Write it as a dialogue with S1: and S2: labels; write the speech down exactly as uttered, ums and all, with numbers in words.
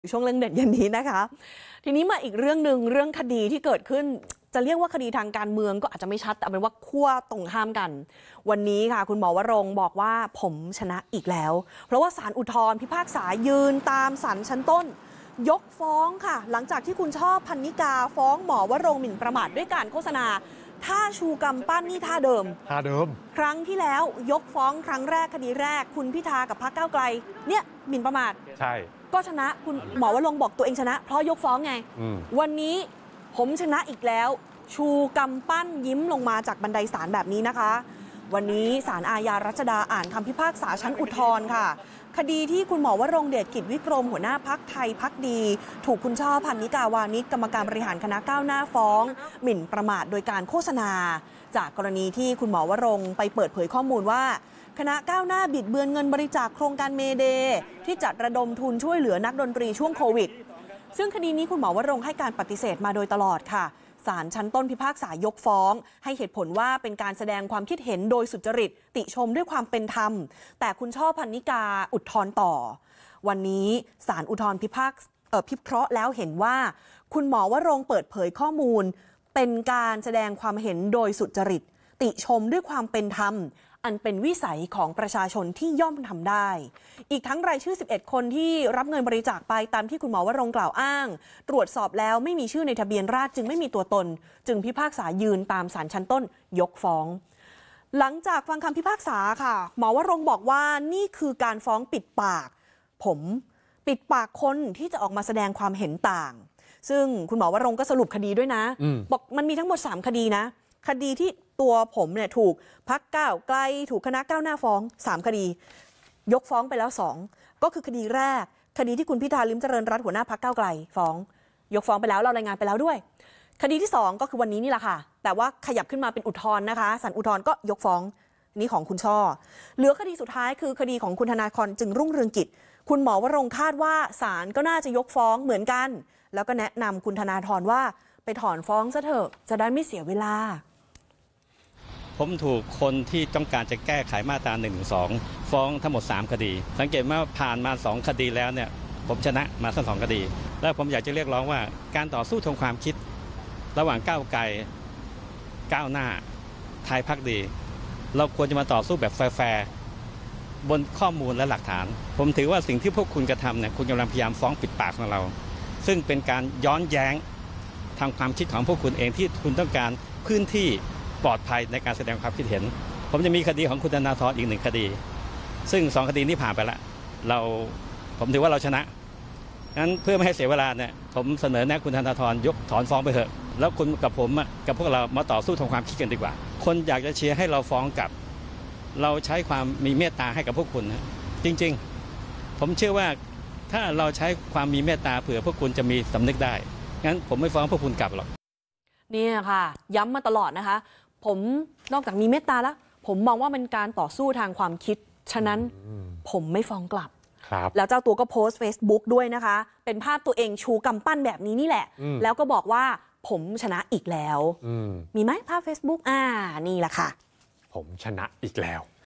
S1: ช่วงเรื่องเด็ดเย็นนี้นะคะทีนี้มาอีกเรื่องหนึ่งเรื่องคดีที่เกิดขึ้นจะเรียกว่าคดีทางการเมืองก็อาจจะไม่ชัดแต่เป็นว่าขั้วตรงข้ามกันวันนี้ค่ะคุณหมอวรงค์บอกว่าผมชนะอีกแล้วเพราะว่าศาลอุทธรณ์พิพากษายืนตามศาลชั้นต้นยกฟ้องค่ะหลังจากที่คุณช่อพรรณิกาฟ้องหมอวรงค์หมิ่นประมาทด้วยการโฆษณาท่าชูกำปั้นนี่ท่าเดิม
S2: ท่าเดิม
S1: ครั้งที่แล้วยกฟ้องครั้งแรกคดีแรกคุณพิธากับพรรคก้าวไกลเนี่ยหมิ่นประมาท
S2: ใช่
S1: ก็ชนะคุณหมอวรงค์บอกตัวเองชนะเพราะยกฟ้องไงวันนี้ผมชนะอีกแล้วชูกำปั้นยิ้มลงมาจากบันไดศาลแบบนี้นะคะวันนี้ศาลอาญารัชดาอ่านคำพิพากษาชั้นอุทธรณ์ค่ะคดีที่คุณหมอวรงค์เดชกิจวิกรมหัวหน้าพรรคไทยพรรคดีถูกคุณช่อพรรณิกาวานิชกรรมการบริหารคณะก้าวหน้าฟ้องหมิ่นประมาทโดยการโฆษณาจากกรณีที่คุณหมอวรงค์ไปเปิดเผยข้อมูลว่าคณะก้าวหน้าบิดเบือนเงินบริจาคโครงการเมเดย์ที่จัดระดมทุนช่วยเหลือนักดนตรีช่วงโควิดซึ่งคดีนี้คุณหมอวรงค์ให้การปฏิเสธมาโดยตลอดค่ะศาลชั้นต้นพิพากษายกฟ้องให้เหตุผลว่าเป็นการแสดงความคิดเห็นโดยสุจริตติชมด้วยความเป็นธรรมแต่คุณช่อพรรณิกาอุทธรณ์ต่อวันนี้ศาลอุทธรณ์พิพากษาพิเคราะห์แล้วเห็นว่าคุณหมอวรงค์เปิดเผยข้อมูลเป็นการแสดงความเห็นโดยสุจริตติชมด้วยความเป็นธรรมอันเป็นวิสัยของประชาชนที่ย่อมทำได้อีกทั้งรายชื่อสิบเอ็ดคนที่รับเงินบริจาคไปตามที่คุณหมอวรงค์กล่าวอ้างตรวจสอบแล้วไม่มีชื่อในทะเบียนราษฎร์จึงไม่มีตัวตนจึงพิพากษายืนตามศาลชั้นต้นยกฟ้องหลังจากฟังคำพิพากษาค่ะหมอวรงค์บอกว่านี่คือการฟ้องปิดปากผมปิดปากคนที่จะออกมาแสดงความเห็นต่างซึ่งคุณหมอวรงค์ก็สรุปคดีด้วยนะบอกมันมีทั้งหมดสามคดีนะคดีที่ตัวผมเนี่ยถูกพรรคก้าวไกลถูกคณะก้าวหน้าฟ้องสามคดียกฟ้องไปแล้วสองก็คือคดีแรกคดีที่คุณพิธาลิ้มเจริญรัตน์หัวหน้าพรรคก้าวไกลฟ้องยกฟ้องไปแล้วเรารายงานไปแล้วด้วยคดีที่สองก็คือวันนี้นี่แหละค่ะแต่ว่าขยับขึ้นมาเป็นอุทธรณ์นะคะศาลอุทธรณ์ก็ยกฟ้องนี่ของคุณช่อเหลือคดีสุดท้ายคือคดีของคุณธนาธรจึงรุ่งเรืองกิจคุณหมอวรงค์คาดว่าศาลก็น่าจะยกฟ้องเหมือนกันแล้วก็แนะนำคุณธนาธรว่าไปถอนฟ้องซะเถอะจะได้ไม่เสียเวลา
S3: ผมถูกคนที่ต้องการจะแก้ไขมาตราหนึ่ง สองฟ้องทั้งหมดสามคดีสังเกตว่าผ่านมาสองคดีแล้วเนี่ยผมชนะมาทั้งสองคดีแล้วผมอยากจะเรียกร้องว่าการต่อสู้ทางความคิดระหว่างก้าวไกลก้าวหน้าไทยพรรคดีเราควรจะมาต่อสู้แบบแฟร์บนข้อมูลและหลักฐานผมถือว่าสิ่งที่พวกคุณกระทำเนี่ยคุณกำลังพยายามฟ้องปิดปากของเราซึ่งเป็นการย้อนแย้งทางความคิดของพวกคุณเองที่คุณต้องการพื้นที่ปลอดภัยในการแสดงความคิดเห็นผมจะมีคดีของคุณธนาธรอีกหนึ่งคดีซึ่งสองคดีนี้ผ่านไปแล้วเราผมถือว่าเราชนะงั้นเพื่อไม่ให้เสียเวลาเนี่ยผมเสนอแนะคุณธนาธรยกถอนฟ้องไปเถอะแล้วคุณกับผมกับพวกเรามาต่อสู้ทางความคิดกันดีกว่าคนอยากจะเชียร์ให้เราฟ้องกลับเราใช้ความมีเมตตาให้กับพวกคุณนะจริงๆผมเชื่อว่าถ้าเราใช้ความมีเมตตาเผื่อพวกคุณจะมีสำนึกได้งั้นผมไม่ฟ้องพวกคุณกลับหรอก
S1: เนี่ยค่ะย้ำมาตลอดนะคะผมนอกจากมีเมตตาแล้วผมมองว่าเป็นการต่อสู้ทางความคิดฉะนั้นผมไม่ฟ้องกลับแล้วเจ้าตัวก็โพสต์ Facebook ด้วยนะคะเป็นภาพตัวเองชูกำปั้นแบบนี้นี่แหละแล้วก็บอกว่าผมชนะอีกแล้วมีไหมภาพ Facebook อ่านี่แหละค่ะ
S2: ผมชนะอีกแล้ว